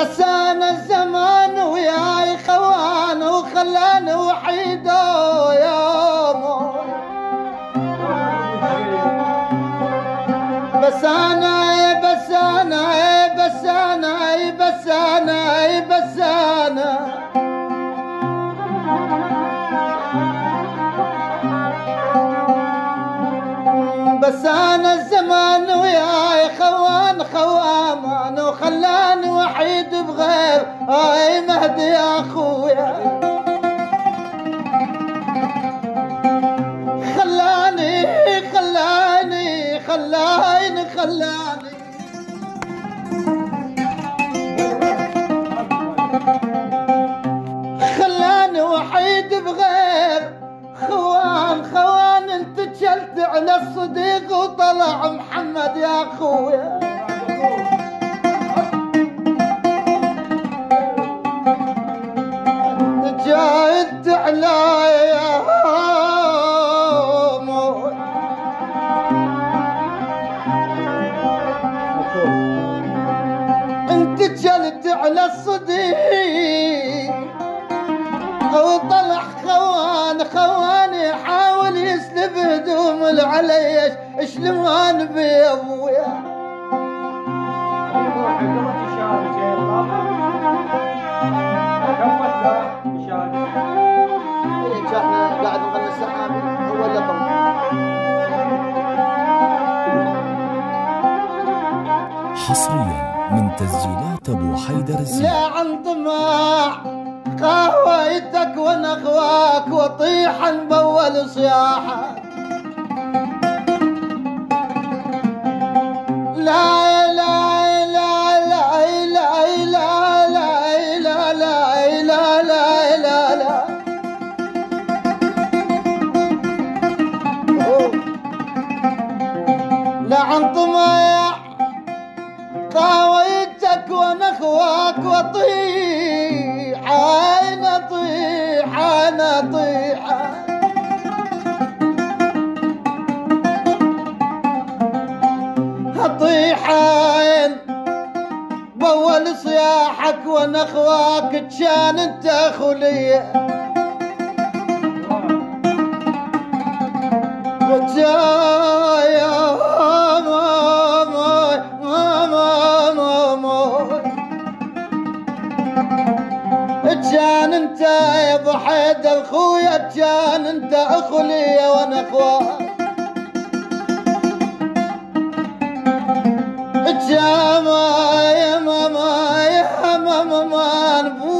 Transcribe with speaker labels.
Speaker 1: بس انا الزمان وياي خوان وخلاني وحيد يا موي. بس انا بس انا بس انا بس انا بس انا بس انا الزمان وياي خوان خوامان وخلاني وحيد بغير هاي مهدي يا اخويا. خلاني خلاني خلاني خلاني خلاني وحيد بغير خوان خوان. انت جلت على الصديق وطلع محمد يا اخويا. انت جايت على يا موي. انت جلت على الصديق وطلع خوان خوان يحاول يسلب هدوم العليش شلون بابويا. احنا قاعد نغني السحابي هو اللي طلع.
Speaker 2: حصريا من تسجيلات ابو حيدر الزين.
Speaker 1: لا عن طماع قهويتك ونخواك وطيحا بول صياحة. لا لا لا لا لا لا لا لا لا لا لا لا لا. لا عن طماع قهويتك ونخواك وطيح انا طيح انا طيح. طيحين بول صياحك ونخواك كان انت خليه. يا كان انت يا ابو حيدر خويا كان انت اخلي وانا اخوان. يا ماما يا ماما يا ماما